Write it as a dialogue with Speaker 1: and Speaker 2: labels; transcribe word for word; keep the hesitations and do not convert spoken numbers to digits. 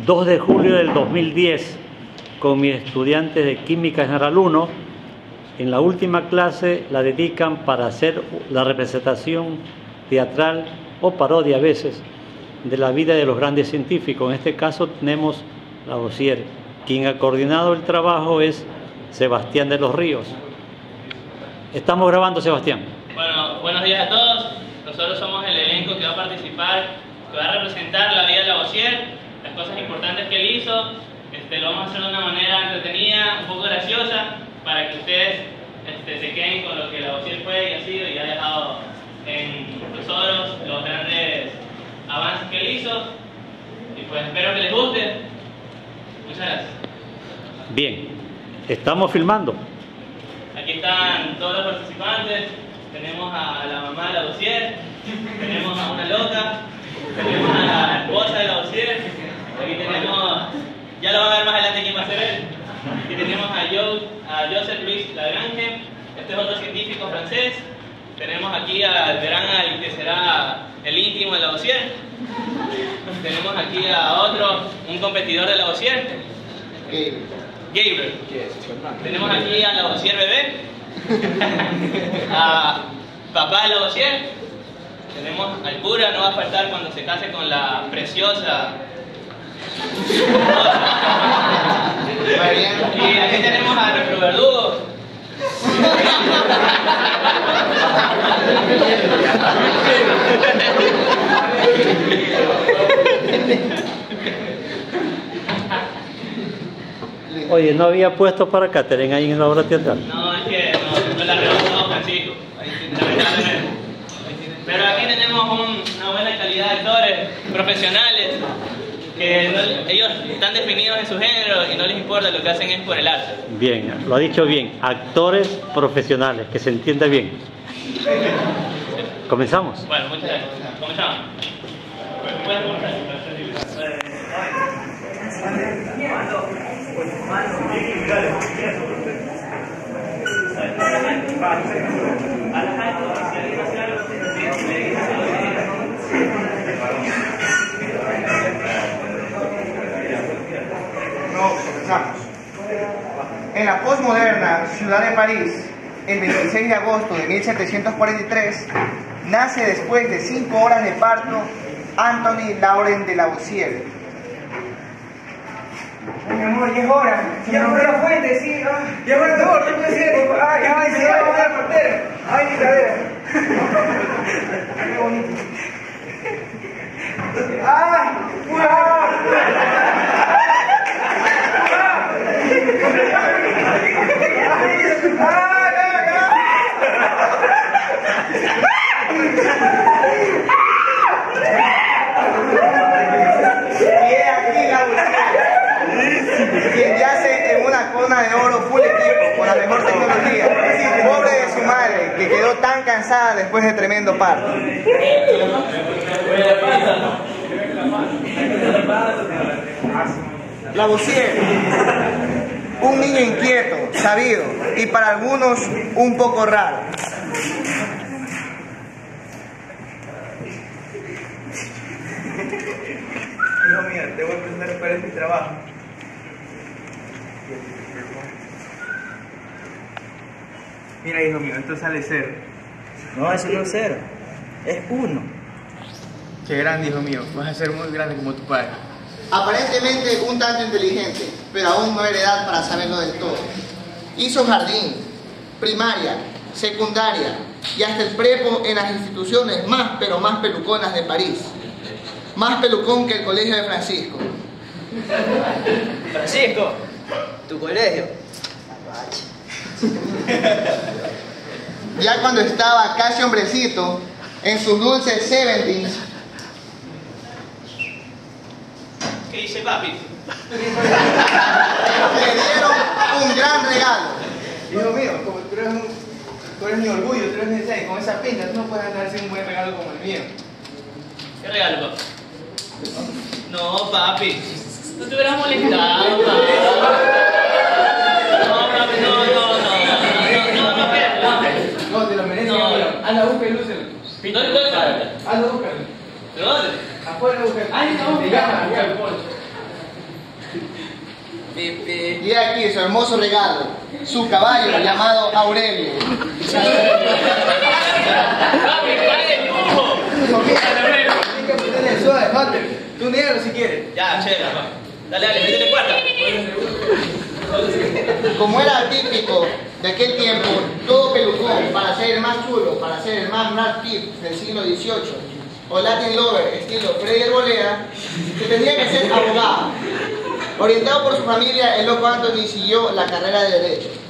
Speaker 1: dos de julio del dos mil diez con mis estudiantes de Química General uno. En la última clase la dedican para hacer la representación teatral o parodia a veces de la vida de los grandes científicos. En este caso tenemos Lavoisier. Quien ha coordinado el trabajo es Sebastián de los Ríos. Estamos grabando, Sebastián.
Speaker 2: Bueno, buenos días a todos. Nosotros somos el elenco que va a participar, que va a representar la vida de Lavoisier, las cosas importantes que él hizo. Este, lo vamos a hacer de una manera entretenida, un poco graciosa, para que ustedes este, se queden con lo que Lavoisier fue y ha sido y ha dejado en nosotros los grandes avances que él hizo. Y pues espero que les guste. Muchas gracias.
Speaker 1: Bien, estamos filmando.
Speaker 2: Aquí están todos los participantes. Tenemos a la mamá de Lavoisier, tenemos a una loca, tenemos a la esposa de Lavoisier, aquí tenemos, ya lo van a ver más adelante quién va a ser él. Aquí tenemos a, Joe, a Joseph Louis Lagrange, este es otro científico francés. Tenemos aquí al verán al que será el íntimo de Lavoisier. Tenemos aquí a otro, un competidor de Lavoisier, Gabriel. Tenemos aquí a Lavoisier bebé, a papá de Lavoisier. Tenemos al cura, no va a faltar cuando se case con la preciosa. Y aquí tenemos a nuestro verdugo.
Speaker 1: Oye, ¿no había puesto para Catherine ahí en la obra teatral?
Speaker 2: No, es que no, no la rebasó Francisco. Pero aquí tenemos un, una buena calidad de actores profesionales que no, ellos están definidos en su género y no les importa, lo que hacen es por el arte.
Speaker 1: Bien, lo ha dicho bien, actores profesionales, que se entienda bien. ¿Comenzamos?
Speaker 2: Bueno, muchas gracias. Comenzamos. ¿Puedes comenzar?
Speaker 3: No, comenzamos. En la postmoderna ciudad de París, el veintiséis de agosto de mil setecientos cuarenta y tres, nace después de cinco horas de parto Anthony Laurent de Lavoisier. Ay, mi amor, ya es hora. Ya es la fuente, sí. Ya es hora, no puede ser. Ay, ay, se va a poner el portero. Ay, mi cadera. Ay, qué bonito. ¡Ah! ¡Wow! Quien yace en una cuna de oro full equipo con la mejor tecnología, pobre de su madre que quedó tan cansada después de tremendo parto. Lavoisier, un niño inquieto, sabido y para algunos un poco raro. Hijo mío, te voy a presentar cuál es mi trabajo. Mira, hijo mío, esto sale cero.
Speaker 4: No, eso no es cero, es uno.
Speaker 3: Qué grande, hijo mío, vas a ser muy grande como tu padre. Aparentemente un tanto inteligente, pero aún no era edad para saberlo del todo. Hizo jardín, primaria, secundaria y hasta el prepo en las instituciones más pero más peluconas de París. Más pelucón que el colegio de Francisco.
Speaker 4: Francisco, tu colegio.
Speaker 3: Ya cuando estaba casi hombrecito, en sus dulces seventies,
Speaker 2: ¿Qué dice papi?
Speaker 3: le dieron un gran regalo. Hijo mío, como tú eres, un, tú eres mi orgullo, tú eres mi deseo, con esa pinta tú no puedes andar sin un buen regalo como el mío.
Speaker 2: ¿Qué regalo, papi? No, papi. No te hubieras molestado, papi. No, papi, no, no, no. No, no, no, no.
Speaker 3: No, te lo mereces,
Speaker 2: No.
Speaker 3: hijo mío. Hazla, busca y lúcelo.
Speaker 2: ¿Dónde, dónde está?
Speaker 3: Hazlo, búscalo.
Speaker 2: ¿Pero dónde?
Speaker 3: Afuera, búscalo.
Speaker 2: Ay, no,
Speaker 3: Te llama, busca el pollo. Y aquí su hermoso regalo, su caballo llamado Aurelio. Tú negro si quieres.
Speaker 2: Ya, chévere. Dale, dale, métele cuarta.
Speaker 3: Como era típico de aquel tiempo, todo pelucón, para ser el más chulo, para ser el más Brad Pitt del siglo dieciocho, o Latin Lover, estilo Freddy Arboleda, que tenía que ser abogado. Orientado por su familia, el loco Anthony siguió la carrera de Derecho.